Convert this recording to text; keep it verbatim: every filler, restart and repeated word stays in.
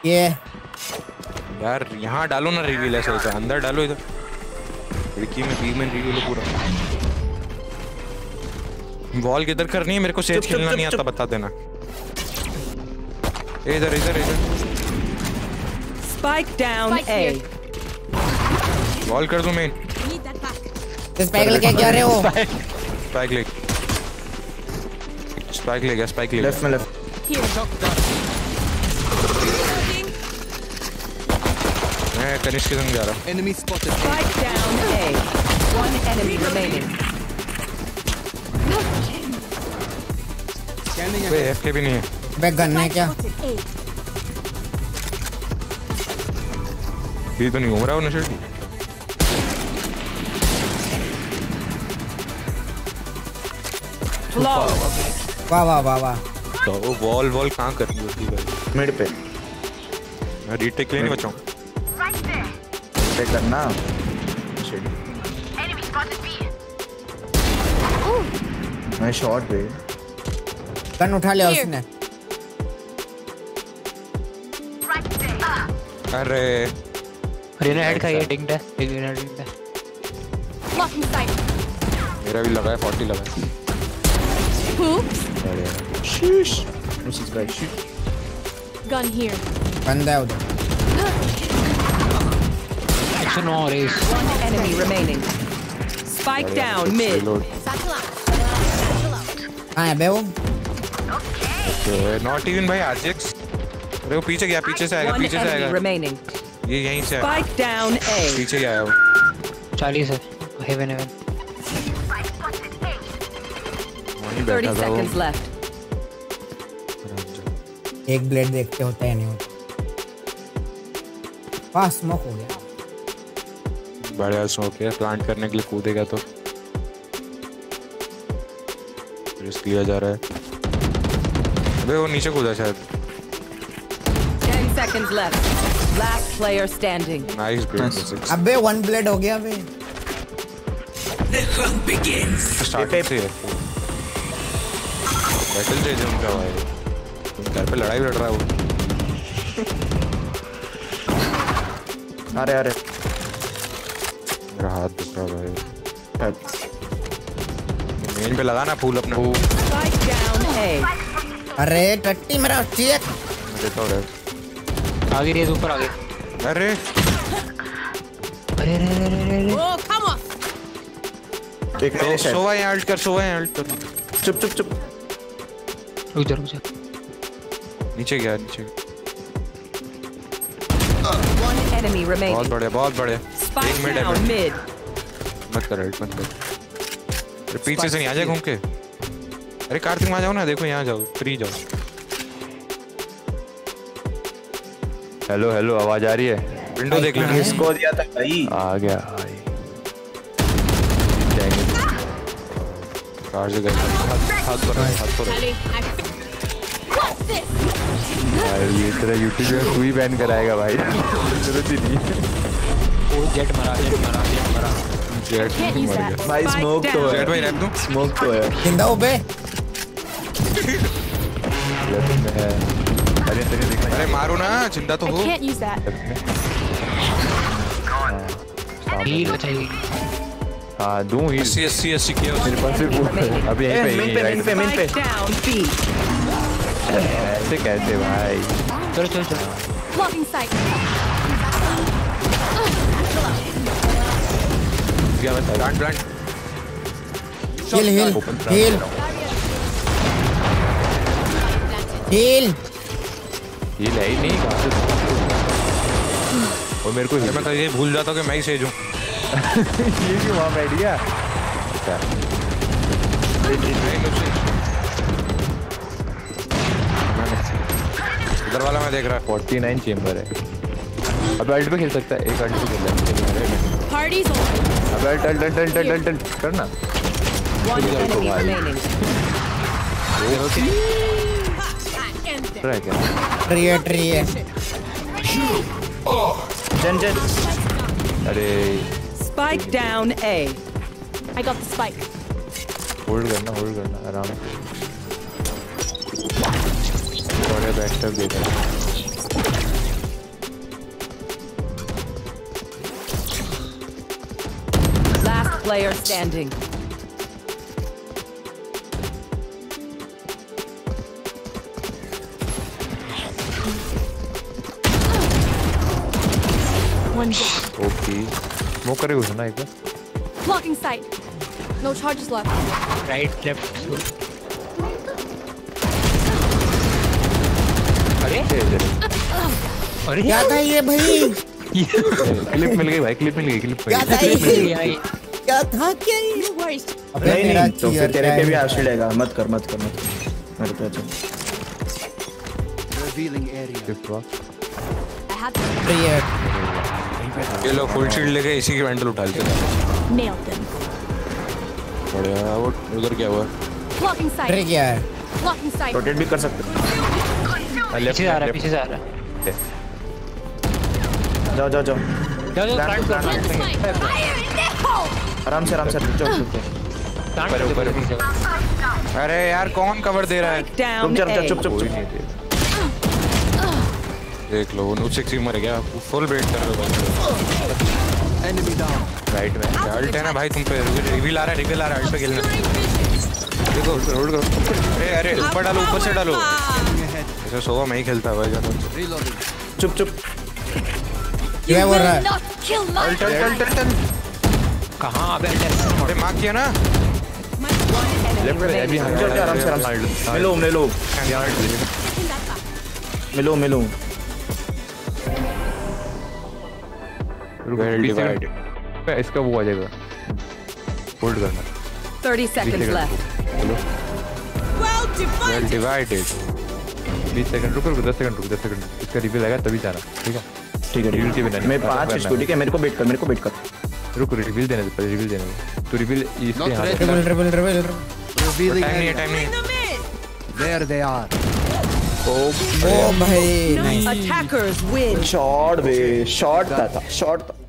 ये यार यहाँ डालो ना रिवील ऐसे ऐसे अंदर डालो इधर खिड़की में बी में रिवील पूरा वॉल किधर करनी है मेरे को सेज खेलना नहीं आता बता देना इधर इधर इधर स्पाइक डाउन ए वॉल कर दूं मेन स्पाइक लेके क्या रहे हो स्पाइक ले स्पाइक ले गया स्पाइक ले लेफ्ट में लेफ्ट मैं कनिष्क के संग जा रहा हूं enemy spotted spike down A one enemy remaining बे एफके भी नहीं है बे गन है क्या ये तो नहीं घूम रहा वो नशे वाह वाह वाह वाह तो वो वॉल वॉल कहाँ करनी होती है मिड पे मैं रीटेक ले नहीं बचाऊं रीटेक करना मैं शॉट पे गन उठा लिया उसने अरे अरे ने हेड खाई है डिंग डे डिंग डे डिंग डे मेरा भी लगा है चालीस लगा है Oops. Sheesh this is back sheesh Gun here. बंदा है उधर एक सौ नौ रेस one enemy remaining spike down mid Satchel out. Satchel out. कहाँ है बे वो नॉट इवन भाई आरजेक्स अरे वो पीछे गया पीछे से आएगा one पीछे से enemy आएगा remaining ये यहीं से आएगा spike down A पीछे गया है वो चालीस है हेवन हेवन वहीं thirty बैठा था वो seconds left एक ब्लेड देखते होता है नहीं होता पास स्मोक हो गया बढ़िया स्मोक है प्लांट करने के लिए कूदेगा तो रिस्क लिया जा रहा है अबे वो नीचे कूदा शायद ten seconds left last player standing nice break अबे वन ब्लेड हो गया बे स्टार्ट पे है बैटल दे दे उनका भाई घर पे लड़ाई लड़ रहा है वो अरे अरे मेरा हाथ दुख रहा है भाई मेन पे लगा ना फूल अपना वो spike down A अरे टट्टी मेरा चेक देता हूँ आगे रेस ऊपर आगे अरे अरे अरे अरे अरे Oh, come on. एक मेरे शायद सोवा यहाँ अल्ट कर सोवा यहाँ अल्ट कर चुप चुप चुप रुक जा रुक जा नीचे गया नीचे one enemy बहुत remaining बढ़िया बहुत बढ़िया spike एक मिनट down है mid मत कर अल्ट मत कर अरे पीछे से नहीं आ जाए घूम के अरे कार्तिक वहाँ जाओ ना देखो यहाँ जाओ फ्री जाओ हेलो हेलो आवाज आ रही है विंडो देख लेना इसको दिया था भाई आ गया भाई कार से गए हाथ पर हाथ पर Ali, I. What's this? भाई ये तेरा यूट्यूब में तू ही बैन कराएगा भाई जरूरत ही नहीं ओ जेट मरा जेट मरा जेट मरा जेट Can't use मर that. गया भाई स्मोक तो है जेट भाई रैप दूं स्मोक तो है जिंदा हो बे लेफ्ट में है अरे तेरे देखना अरे मारो ना जिंदा तो I हो can't use that. हील चाहिए हाँ दूं ही अस्सी अस्सी अस्सी किया मेरे पास सिर्फ अभी यहीं पे मेन पे मेन पे मेन पे spike down B ऐसे कैसे भाई चलो चलो चलो Blocking sight. क्या बता प्लांट प्लांट हिल हिल हिल हिल हिल है ही नहीं कहाँ से और मेरे को मैं कहीं भूल जाता हूँ कि मैं ही सेज हूँ ये क्यों वहाँ बैठ गया अच्छा इधर वाला मैं देख रहा उनचास चेंबर है अब अल्ट पे खेल सकता है एक अल्ट पे खेल सकता है Party's over. अब ult ult ult ult ult ult करना one enemy remaining ट्राई क्या ट्री है ट्री है जन जन अरे spike down A I got the spike. Hold करना होल्ड करना आराम से थोड़े बैक स्टेप देता player standing. One dead. Okay smoke करे घुसना एक बार Blocking sight. No charges left. Right, left. अरे अरे क्या था ये भाई? क्लिप मिल गई भाई क्लिप मिल गई क्लिप मिल क्या था गई ये? क्या था क्या ये? अबे नहीं मेरा नहीं तो फिर तेरे पे भी cheer आशिल आएगा मत कर मत कर मत कर मेरे पे अच्छा I had Triad. ये लो फुल शील्ड लेके इसी की वेंटल उठा लेते nailed them. बढ़िया वो उधर क्या हुआ Blocking sight. Trick क्या है? Blocking sight. रोटेट भी कर सकते हैं पीछे जा रहा है पीछे जा रहा है जाओ जाओ जाओ जाओ जाओ Plant प्लांट को Plant the spike. Fire in the hole. आराम से आराम से चुप चुप प्लांट ऊपर ऊपर अरे यार कौन कवर दे रहा है रुक Down जा A. चुप चुप कोई चुप नहीं दे देख लो वो सिक्स मर गया फुल वेट कर रहे हो राइट में अल्ट है ना भाई तुम पे रिवील आ रहा है रिवील आ रहा है अल्ट पे खेलना देखो होल्ड करो अरे अरे ऊपर डालो ऊपर से डालो ऐसे सोवा मैं ही खेलता भाई जानो चुप चुप You क्या बोल रहा will है? not kill my ult ult ult ult कहाँ अबे अल्ट अरे मार्क किया ना लेफ्ट पे अभी चल चल आराम से आराम से मिलो मिलो मिलो मिलो वेल डिवाइड इसका वो आ जाएगा होल्ड करना thirty seconds left. चलो वेल डिवाइडेड बीस सेकंड रुको रुको दस सेकंड रुको दस सेकंड इसका रिवील आएगा तभी जाना ठीक है ठीक है रिवील के बिना नहीं, मैं ऐसा पांच करना इसको ठीक है मेरे को वेट कर मेरे को वेट कर रुको रिवील देने दे पहले रिवील देने दे तो रिवील इसके हाथ में Triple, triple, triple. टाइम नहीं है टाइम नहीं है ओ भाई. Attackers win. शॉट बे शॉट था शॉट